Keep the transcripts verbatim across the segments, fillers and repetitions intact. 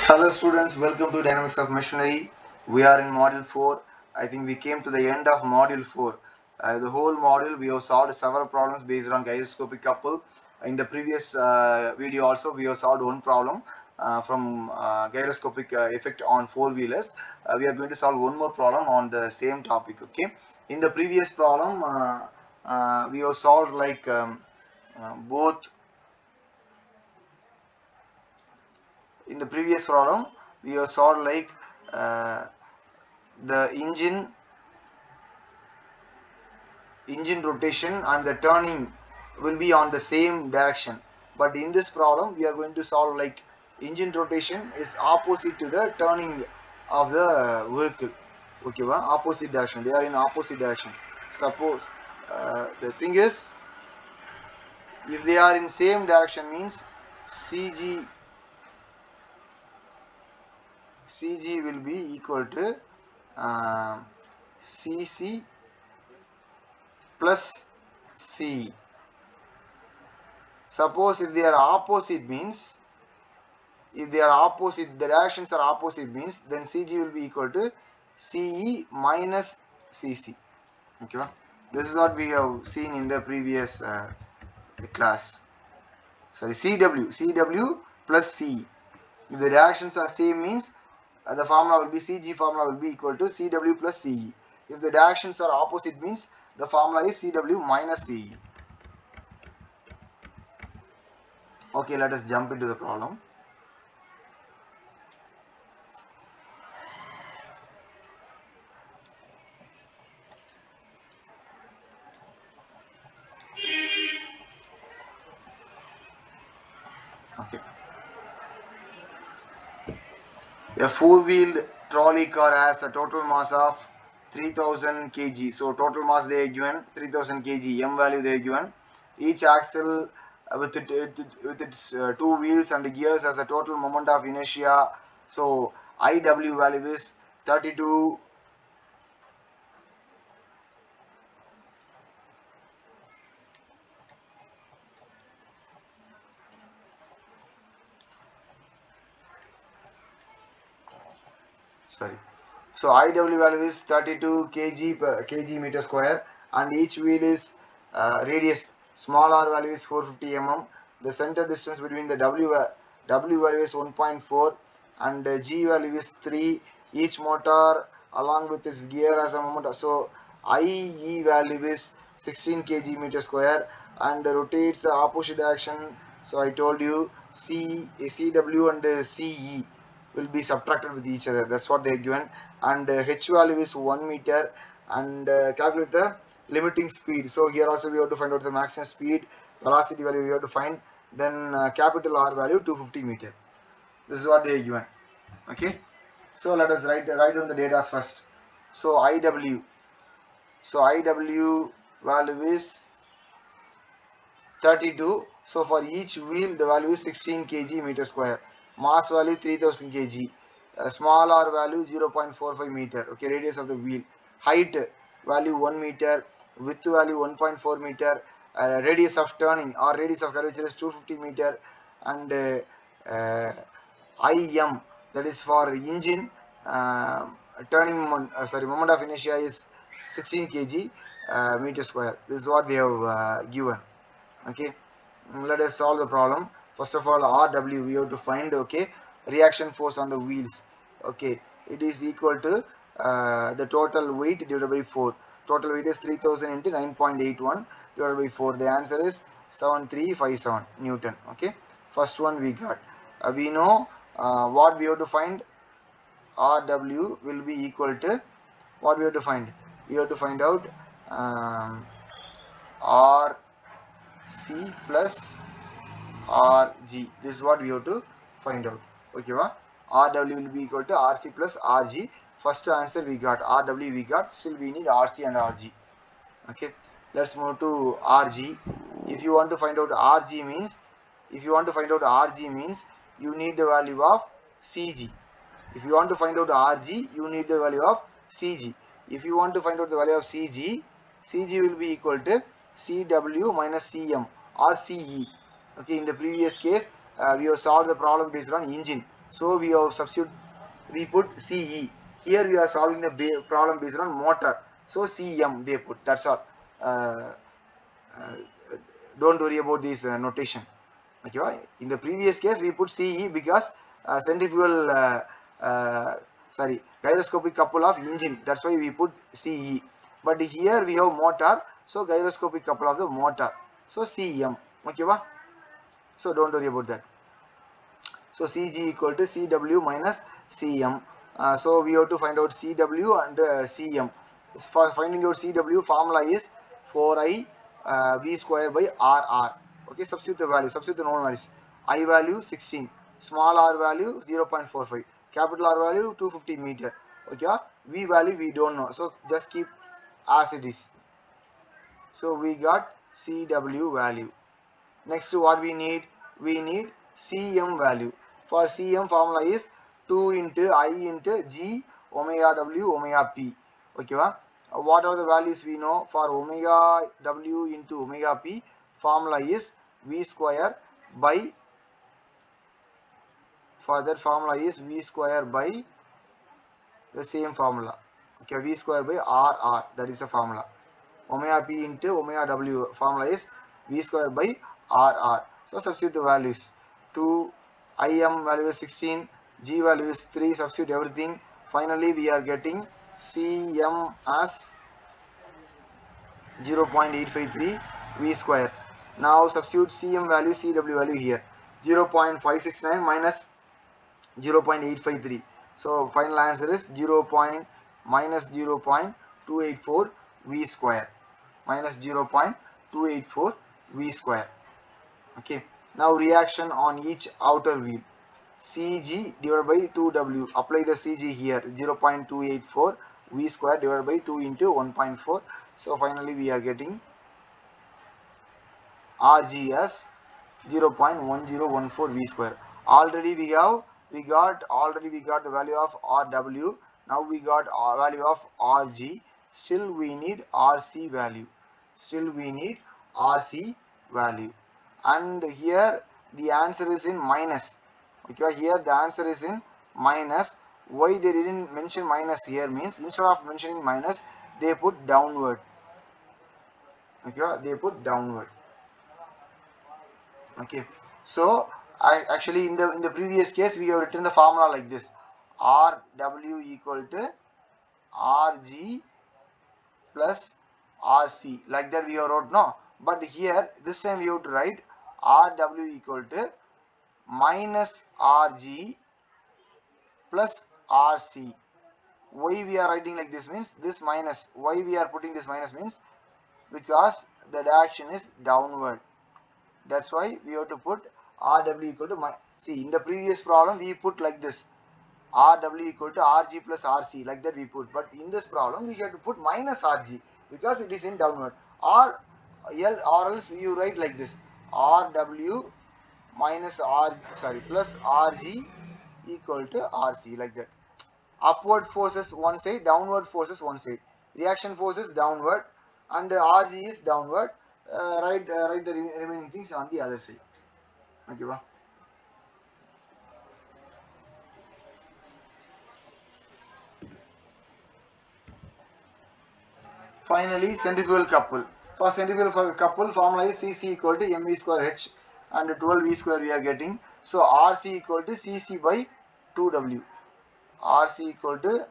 Hello students, welcome to Dynamics of Machinery. We are in module four. I think we came to the end of module four. Uh, the whole module we have solved several problems based on gyroscopic couple. In the previous uh, video also we have solved one problem uh, from uh, gyroscopic uh, effect on four wheelers. Uh, we are going to solve one more problem on the same topic. Okay. In the previous problem uh, uh, we have solved like um, uh, both. In the previous problem we have solved like uh, the engine engine rotation and the turning will be on the same direction, but in this problem we are going to solve like engine rotation is opposite to the turning of the vehicle. Okay, well, opposite direction, they are in opposite direction. Suppose uh, the thing is, if they are in same direction means cg cg will be equal to uh, cc plus C. Suppose if they are opposite means, if they are opposite, the directions are opposite means, then C G will be equal to C E minus C C. Okay, this is what we have seen in the previous uh, class. Sorry, C W, C W plus C E. If the directions are same means, uh, the formula will be C G formula will be equal to C W plus C E. If the directions are opposite means, the formula is C W minus C E. Okay, let us jump into the problem. Okay. A four-wheeled trolley car has a total mass of three thousand kilograms. So total mass they are given three thousand kilograms. M value they are given. Each axle uh, with it, it with its uh, two wheels and gears has a total moment of inertia. So I W value is thirty-two. Sorry. So I W value is thirty-two kilograms per kg meter square, and each wheel is uh, radius. Small r value is four hundred fifty millimeters. The center distance between the W W value is one point four and uh, G value is three. Each motor along with its gear has a moment. So I E value is sixteen kilograms meter square and uh, rotates the opposite direction. So I told you C C W and uh, C E will be subtracted with each other. That's what they are given. And uh, H value is one meter, and uh, calculate the limiting speed. So here also we have to find out the maximum speed, velocity value we have to find. Then uh, capital R value two hundred fifty meter. This is what they are given. Okay. So let us write write down the data first. So I W. So I W value is thirty-two. So for each wheel the value is sixteen kilograms meter square. Mass value three thousand kilograms. Uh, small r value zero point four five meter. Okay, radius of the wheel. Height value one meter. Width value one point four meter. Uh, radius of turning or radius of curvature is two hundred fifty meter. And uh, uh, I M, that is for engine. Uh, turning moment, uh, sorry, moment of inertia is sixteen kilograms uh, meter square. This is what they have uh, given. Okay, let us solve the problem. First of all, R W we have to find. Okay, reaction force on the wheels. Okay, it is equal to uh, the total weight divided by four. Total weight is three thousand into nine point eight one divided by four. The answer is seven three five seven Newton. Okay, first one we got. Uh, we know uh, what we have to find. R W will be equal to what we have to find. We have to find out um, R C plus R G. This is what we have to find out. Okay, va? R W will be equal to R C plus R G. First answer we got, R W we got, still we need R C and R G. Okay, let's move to R G. If you want to find out R G means, if you want to find out R G means, you need the value of C G. If you want to find out R G, you need the value of C G. If you want to find out the value of C G, C G will be equal to C W minus C M or C E. Okay, in the previous case, uh, we have solved the problem based on engine. So we have substitute, we put C E. Here we are solving the problem based on motor. So C M they put. That's all. Uh, uh, don't worry about this uh, notation. Okay. In the previous case we put C E because uh, centrifugal uh, uh, sorry gyroscopic couple of engine. That's why we put C E. But here we have motor. So gyroscopic couple of the motor. So C M. Okay. So don't worry about that. So C G equal to C W minus C M. Uh, so we have to find out C W and uh, C M. For finding out C W, formula is four I uh, V square by R R. Okay, substitute the value, substitute the known values. I value sixteen, small r value zero point four five, capital R value two hundred fifty meter. Okay, V value we don't know, so just keep as it is. So we got C W value. Next, what we need? We need C M value. For C M, formula is two into I into G omega W omega P. Okay, uh, what are the values we know? For omega W into omega P, formula is V square by, for that formula is V square by the same formula. Okay, V square by R R, that is the formula. Omega P into omega W, formula is V square by R R. So substitute the values. two I M value is sixteen, G value is three, substitute everything. Finally we are getting C M as zero point eight five three V square. Now substitute C M value, C W value here. zero point five six nine minus zero point eight five three. So final answer is zero. minus zero point two eight four V square. Minus zero point two eight four V square. Okay. Now reaction on each outer wheel. C G divided by two W. Apply the C G here. zero point two eight four V square divided by two into one point four. So finally we are getting R G as zero point one zero one four V square. Already we have we got already we got the value of R W. Now we got a value of R G. Still we need R C value. Still we need R C value. And here the answer is in minus. Okay, here the answer is in minus. Why they didn't mention minus here means instead of mentioning minus they put downward. Okay, they put downward. Okay, so I actually in the in the previous case we have written the formula like this: R W equal to R G plus R C, like that we have wrote, no? But here this time we have to write R W equal to minus R G plus R C. Why we are writing like this means this minus, why we are putting this minus means because the direction is downward. That's why we have to put R W equal to my, see in the previous problem we put like this, R W equal to R G plus R C, like that we put, but in this problem we have to put minus R G because it is in downward. Or L, or else you write like this, R W minus R, sorry, plus R G equal to R C, like that. Upward forces one side, downward forces one side. Reaction forces downward and R G is downward. Uh, write, uh, write the re remaining things on the other side. Okay, wow. Finally, centrifugal couple. For centrifugal couple, formula is C C equal to M V square H and twelve V square we are getting. So R C equal to C C by two W. R C equal to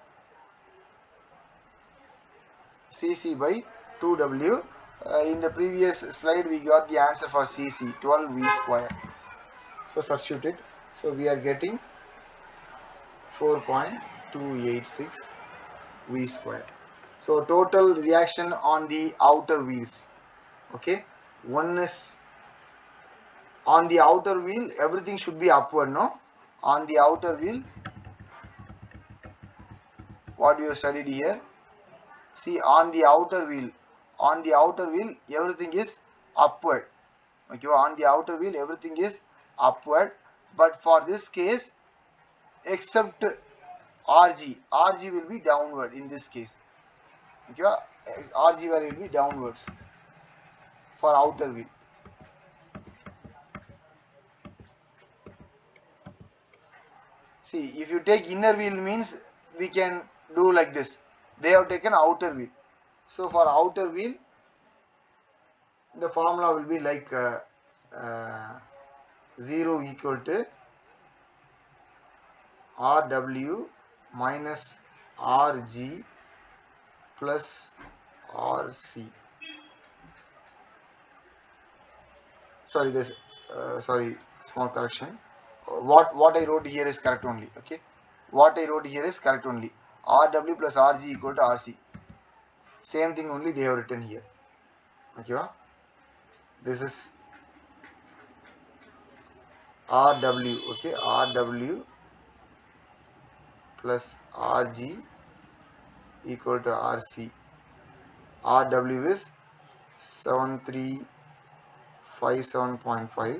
C C by two W. Uh, in the previous slide we got the answer for C C, twelve V square. So substitute it. So we are getting four point two eight six V square. So total reaction on the outer wheels. Okay, one is on the outer wheel, everything should be upward, no? On the outer wheel, what you studied here, see on the outer wheel, on the outer wheel everything is upward. Okay, on the outer wheel everything is upward, but for this case except R G, R G will be downward in this case. Okay, R G value will be downwards for outer wheel. See, if you take inner wheel means we can do like this. They have taken outer wheel. So for outer wheel, the formula will be like uh, uh, zero equal to R W minus R G plus R C. Sorry, this uh, sorry, small correction. What what I wrote here is correct only. Okay, what I wrote here is correct only. R W plus R G equal to R C. Same thing only they have written here. Okay, this is R W. Okay, R W plus R G equal to R C. R W is seven three five seven point five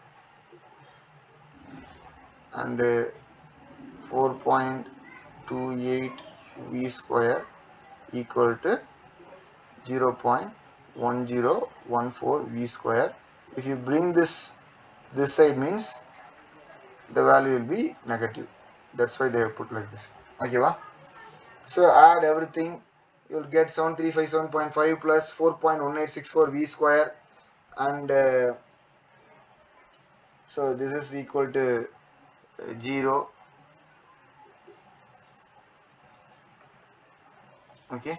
and uh, four point two eight V square equal to zero point one zero one four V square. If you bring this this side means the value will be negative. That's why they have put like this. Okay, va? So add everything, you will get seven three five seven point five plus four point one eight six four V square, and uh, so this is equal to uh, zero. Okay,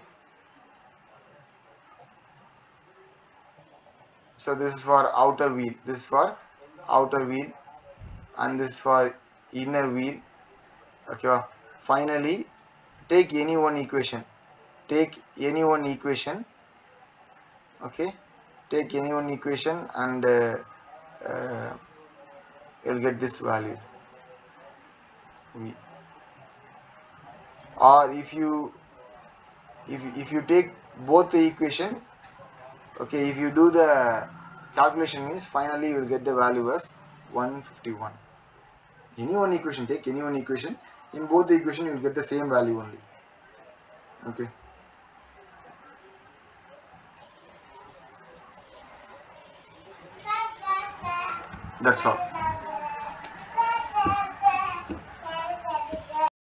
so this is for outer wheel, this is for outer wheel, and this is for inner wheel. Okay, finally take any one equation, take any one equation. Okay, take any one equation and uh, uh, you'll get this value v. Or if you if, if you take both the equation, okay, if you do the calculation means finally you will get the value as one fifty-one. Any one equation, take any one equation, in both the equation you will get the same value only. Okay, that's all.